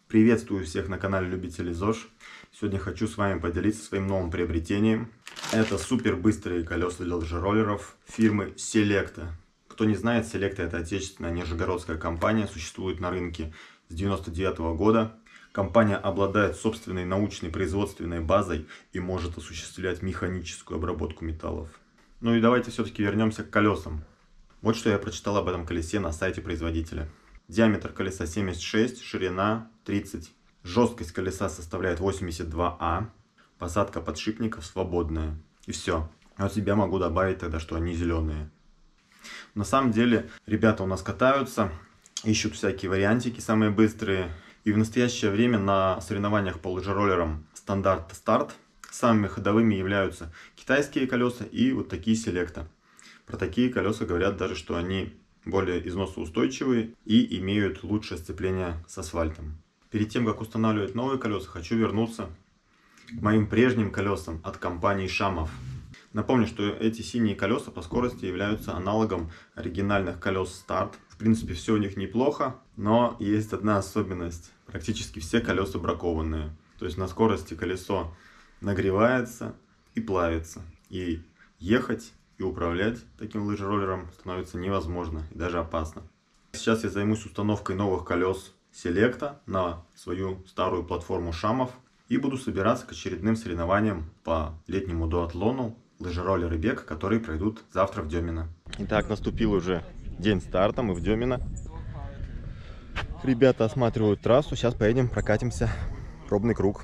Приветствую всех на канале любителей ЗОЖ. Сегодня хочу с вами поделиться своим новым приобретением. Это супер быстрые колеса для лыжероллеров фирмы Selecta. Кто не знает, Selecta — это отечественная нижегородская компания, существует на рынке с 1999 года. Компания обладает собственной научной производственной базой и может осуществлять механическую обработку металлов. Ну и давайте все-таки вернемся к колесам. Вот что я прочитал об этом колесе на сайте производителя. Диаметр колеса 76, ширина 30. Жесткость колеса составляет 82А. Посадка подшипников свободная. И все. А от себя могу добавить тогда, что они зеленые. На самом деле, ребята у нас катаются, ищут всякие вариантики, самые быстрые. И в настоящее время на соревнованиях по лыжероллерам стандарт старт самыми ходовыми являются китайские колеса и вот такие Selecta. Про такие колеса говорят даже, что они более износоустойчивые и имеют лучшее сцепление с асфальтом. Перед тем, как устанавливать новые колеса, хочу вернуться к моим прежним колесам от компании Shamov. Напомню, что эти синие колеса по скорости являются аналогом оригинальных колес Start. В принципе, все у них неплохо, но есть одна особенность. Практически все колеса бракованные. То есть на скорости колесо нагревается и плавится. И ехать и управлять таким лыжероллером становится невозможно и даже опасно. Сейчас я займусь установкой новых колес Selecta на свою старую платформу Shamov и буду собираться к очередным соревнованиям по летнему дуатлону лыжероллер и бег, которые пройдут завтра в Демино. Итак, наступил уже день старта, мы в Демино. Ребята осматривают трассу, сейчас поедем прокатимся, пробный круг.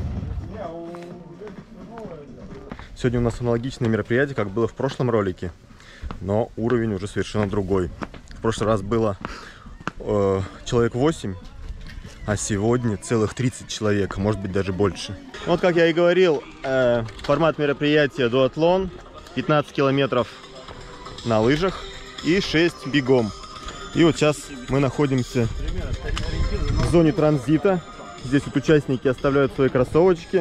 Сегодня у нас аналогичное мероприятие, как было в прошлом ролике, но уровень уже совершенно другой. В прошлый раз было человек 8, а сегодня целых 30 человек, может быть даже больше. Вот как я и говорил, формат мероприятия дуатлон, 15 километров на лыжах и 6 бегом. И вот сейчас мы находимся в зоне транзита. Здесь вот участники оставляют свои кроссовочки.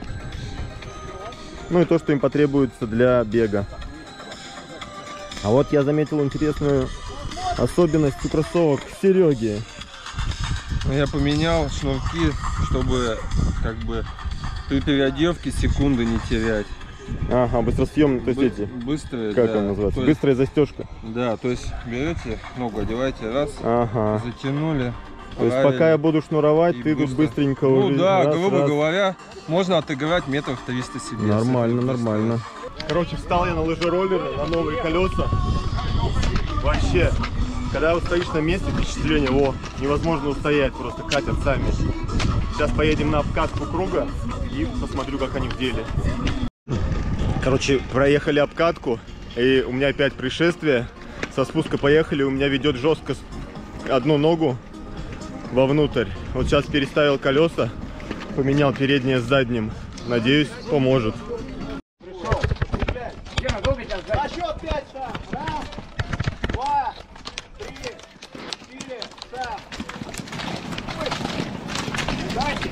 Ну и то, что им потребуется для бега. А вот я заметил интересную особенность у кроссовок Сереги. Я поменял шнурки, чтобы как бы при переодевке секунды не терять. Ага, быстросъемные, то есть эти. Быстрые, как да. он называется? То есть, быстрая застежка. Да, то есть берете, ногу одеваете, раз, ага. затянули. То есть пока я буду шнуровать, ты быстро. тут быстренько ну, уже. Ну да, раз, грубо раз. говоря, можно отыграть метров 300 себе. Нормально, нормально. Короче, встал я на лыжероллеры, на новые колеса. Вообще, когда вот стоишь на месте, впечатление, невозможно устоять, просто катят сами. Сейчас поедем на обкатку круга и посмотрю, как они в деле. Короче, проехали обкатку, и у меня опять происшествие. Со спуска поехали, у меня ведет жестко одну ногу вовнутрь. Вот сейчас переставил колеса, поменял переднее с задним. Надеюсь, поможет. Расчет 5 там. Раз, 2, 3, 4, там. Дайте.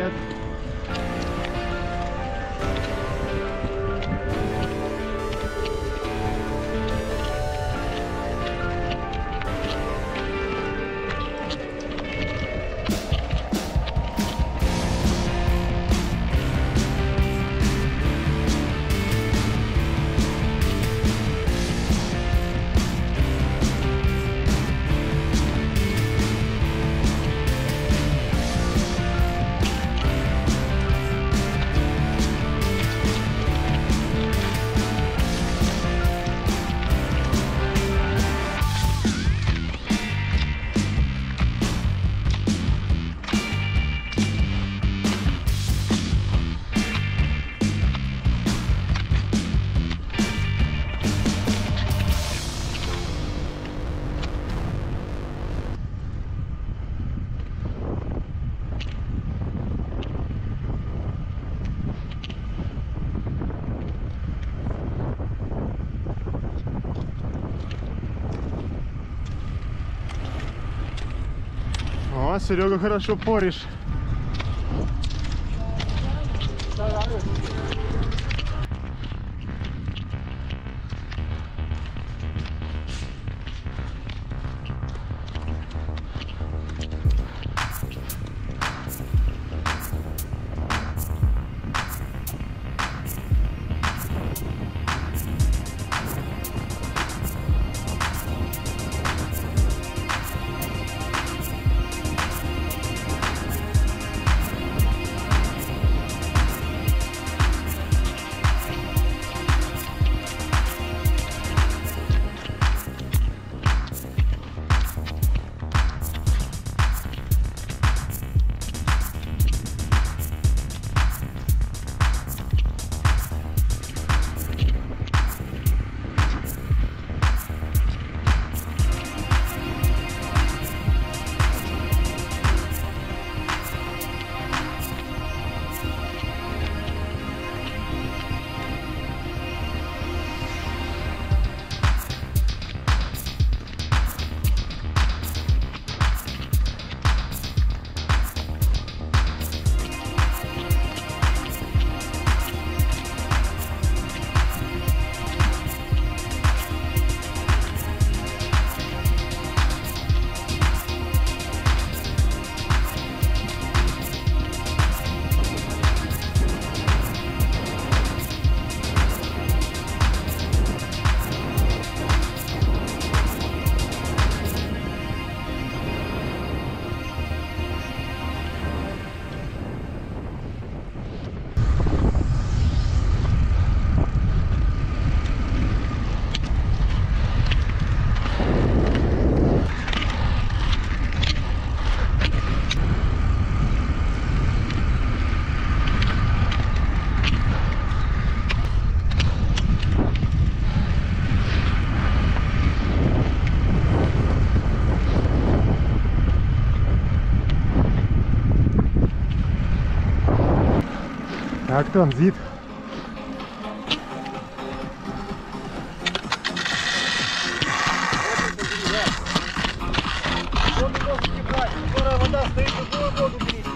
Привет. О, Серега, хорошо поришь. Как транзит? Скоро вода стоит, другую воду берите.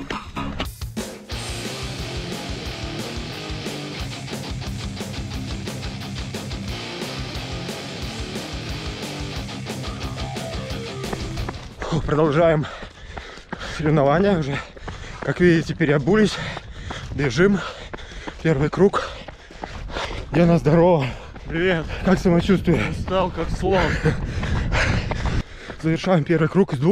Продолжаем соревнования уже. Как видите, переобулись, бежим. Первый круг. Гена, здорово. Привет. Как самочувствие? Стал как слон. Завершаем первый круг из 2.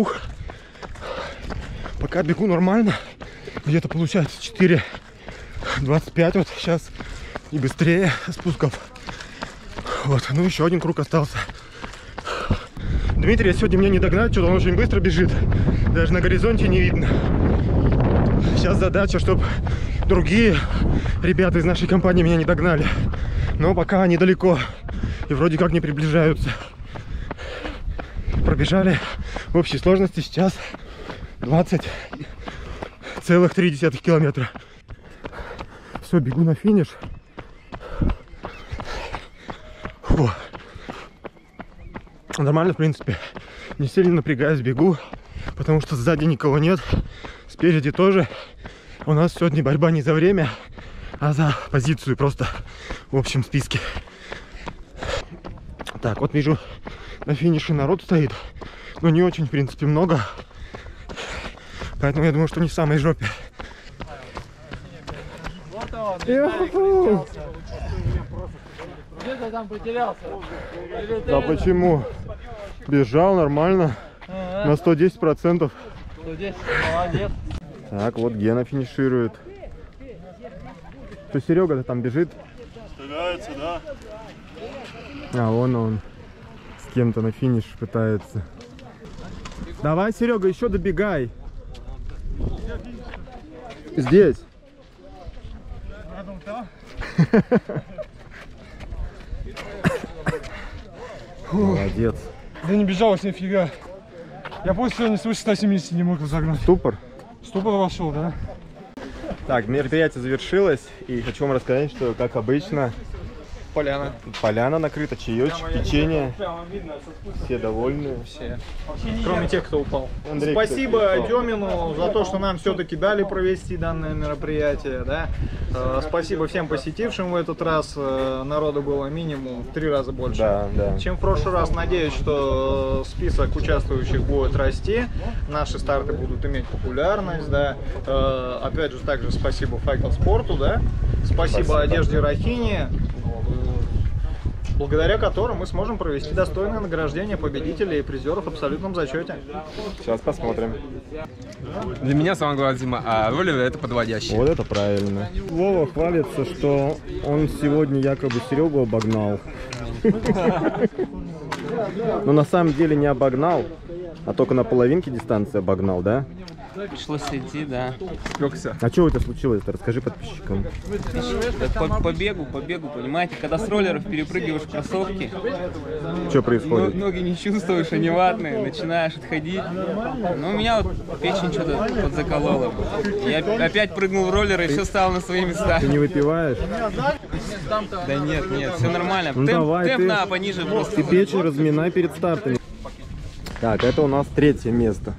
Пока бегу нормально. Где-то получается 4:25 вот сейчас и быстрее спусков. Вот, ну еще один круг остался. Дмитрия сегодня мне не догнать, что-то он очень быстро бежит. Даже на горизонте не видно. Сейчас задача, чтобы другие ребята из нашей компании меня не догнали. Но пока они далеко и вроде как не приближаются. Пробежали в общей сложности сейчас 20,3 километра. Все, бегу на финиш. Фу. Нормально, в принципе. Не сильно напрягаюсь, бегу, потому что сзади никого нет, спереди тоже. У нас сегодня борьба не за время, а за позицию просто в общем списке. Так, вот вижу, на финише народ стоит, но не очень, в принципе, много. Поэтому я думаю, что не в самой жопе. Где-то там потерялся. Да почему? Бежал нормально. На 110%. 110, молодец. Так, вот Гена финиширует. Что, Серега-то там бежит? Старается, да. А, вон он с кем-то на финиш пытается. Давай, Серега, еще добегай. Здесь. Молодец. Да не бежалось нифига. Я просто сегодня свыше 170 не мог разогнать. Ступор. Ступор вошел, да? Так, мероприятие завершилось. И хочу вам рассказать, что, как обычно, поляна накрыта, чаечек, печенье. Все довольны. Все. Кроме тех, кто упал. Андрей, Спасибо Демину за то, что нам все-таки дали провести данное мероприятие. Да? Спасибо всем посетившим в этот раз. Народу было минимум в 3 раза больше, да. чем в прошлый раз. Надеюсь, что список участвующих будет расти. Наши старты будут иметь популярность. Да? Опять же, также спасибо Факел Спорту. Да? Спасибо одежде Рахини, благодаря которым мы сможем провести достойное награждение победителей и призеров в абсолютном зачете. Сейчас посмотрим. Для меня самое главное, Дима, а роллеры это подводящие. Вот это правильно. Вова хвалится, что он сегодня якобы Серегу обогнал. Но на самом деле не обогнал, а только на половинке дистанции обогнал, да? Пришлось идти, да. А что у тебя случилось-то? Расскажи подписчикам. По бегу, понимаете, когда с роллеров перепрыгиваешь в кроссовки, Что происходит? ноги не чувствуешь, они ватные, начинаешь отходить. Ну, у меня вот печень что-то подзаколола. Я опять прыгнул в роллеры и все стало на свои места. Ты не выпиваешь? Да нет, все нормально. Ну, давай, темп ты- на пониже просто. Ты печень разминай перед стартами. Так, это у нас 3-е место.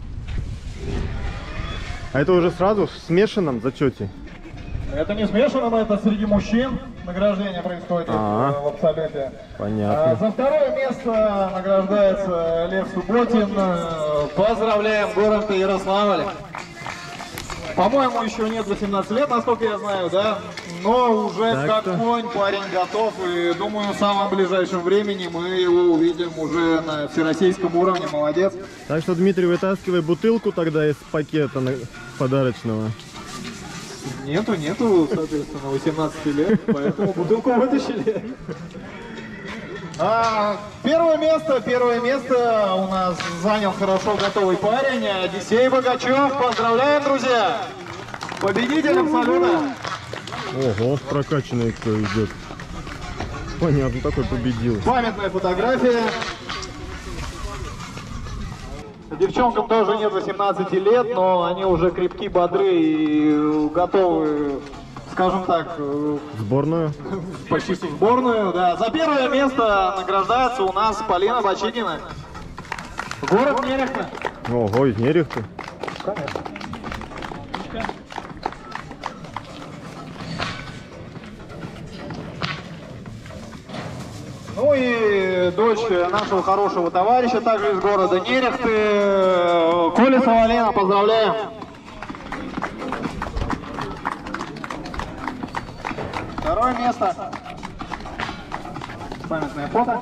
А это уже сразу в смешанном зачете? Это не смешано, но это среди мужчин. Награждение происходит в абсолюте. Понятно. За 2-е место награждается Лев Субботин. Поздравляем, город Ярославль. По-моему, еще нет 18 лет, насколько я знаю, да? Но уже как Так-то. конь парень готов. И думаю, в самом ближайшем времени мы его увидим уже на всероссийском уровне. Молодец. Так что, Дмитрий, вытаскивай бутылку тогда из пакета подарочного. Нету, соответственно, 18 лет, поэтому бутылку вытащили. Первое место у нас занял хорошо готовый парень Одиссей Богачев. Поздравляем, друзья! Победитель абсолютно! Ого, прокачанный кто идет. Понятно, такой победил. Памятная фотография. Девчонкам тоже нет 18 лет, но они уже крепки, бодры и готовы, скажем так, Сборную. почти в сборную. Да. За 1-е место награждается у нас Полина Бочигина. Город Нерехта. Ого, из Нерехты. Ну и дочь нашего хорошего товарища, также из города Нерехты, Колесова Алина, поздравляем. Второе место. Памятное фото.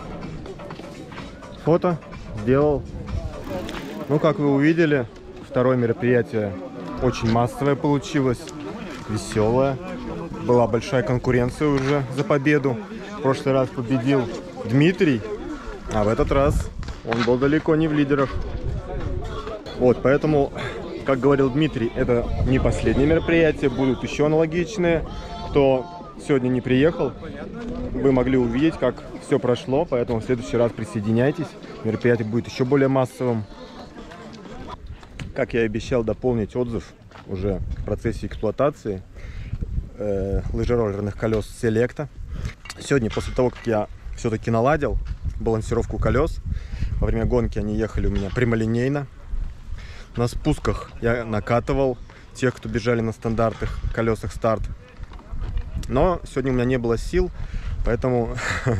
Фото сделал. Ну, как вы увидели, 2-е мероприятие очень массовое получилось, веселое. Была большая конкуренция уже за победу. В прошлый раз победил Дмитрий, а в этот раз он был далеко не в лидерах. Вот, поэтому, как говорил Дмитрий, это не последнее мероприятие, будут еще аналогичные. Кто сегодня не приехал, вы могли увидеть, как все прошло, поэтому в следующий раз присоединяйтесь. Мероприятие будет еще более массовым. Как я и обещал, дополнить отзыв уже в процессе эксплуатации лыжероллерных колес Селекта. Сегодня, после того, как я все-таки наладил балансировку колес, во время гонки они ехали у меня прямолинейно. На спусках я накатывал тех, кто бежали на стандартных колесах старт. Но сегодня у меня не было сил, поэтому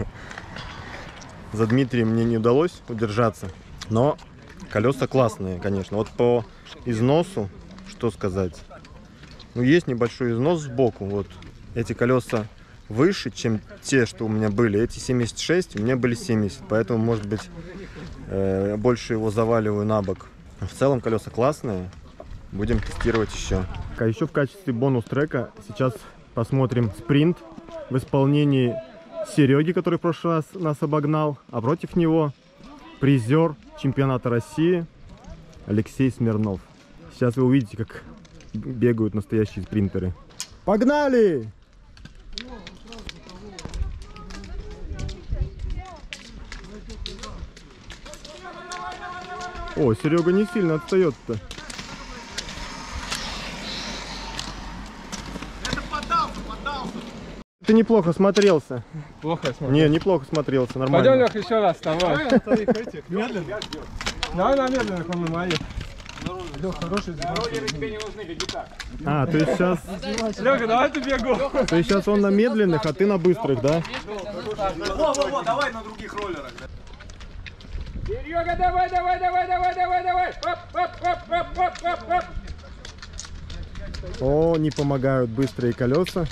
за Дмитрием мне не удалось удержаться. Но колеса классные, конечно. Вот по износу, что сказать. Ну, есть небольшой износ сбоку. Вот эти колеса выше, чем те, что у меня были. Эти 76, у меня были 70. Поэтому, может быть, больше его заваливаю на бок. В целом колеса классные. Будем тестировать еще. А еще в качестве бонус трека сейчас посмотрим спринт в исполнении Сереги, который в прошлый раз нас обогнал. А против него призер чемпионата России Алексей Смирнов. Сейчас вы увидите, как бегают настоящие спринтеры. Погнали! О, Серега не сильно отстает-то. Ты неплохо смотрелся. Плохо смотрю. Не, неплохо смотрелся, нормально. Пойдем, Лех, еще раз, давай. Медленно? Давай на медленных, он на моих. Лех, хороший. Роллеры тебе не нужны, ведь А, то есть сейчас... Леха, давай ты бегу. То есть сейчас он на медленных, а ты на быстрых, да? Во-во-во, давай на других роллерах. Серега, давай, давай, давай, давай, давай, давай. Оп, оп, оп, оп, оп, оп, оп. О, не помогают быстрые колеса.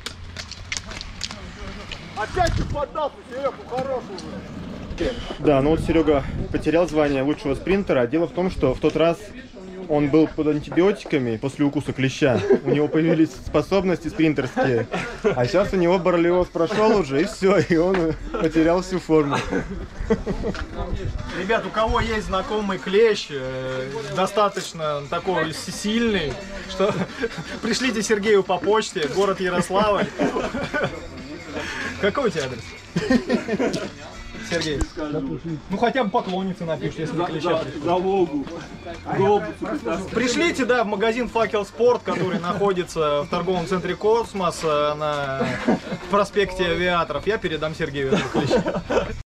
Опять ты поддался, Серега, хороший. Да, ну вот Серега потерял звание лучшего спринтера. Дело в том, что в тот раз он был под антибиотиками после укуса клеща. У него появились способности спринтерские. А сейчас у него боррелиоз прошел уже, и все, и он потерял всю форму. Ребят, у кого есть знакомый клещ, достаточно такой сильный, что пришлите Сергею по почте, город Ярославль. Какой у тебя адрес? Сергей, ну хотя бы поклонницы напишите, если не клеща. За Волгу. Пришлите, да, в магазин Факел Спорт, который находится в торговом центре Космос на проспекте Авиаторов. Я передам Сергею этого клеща.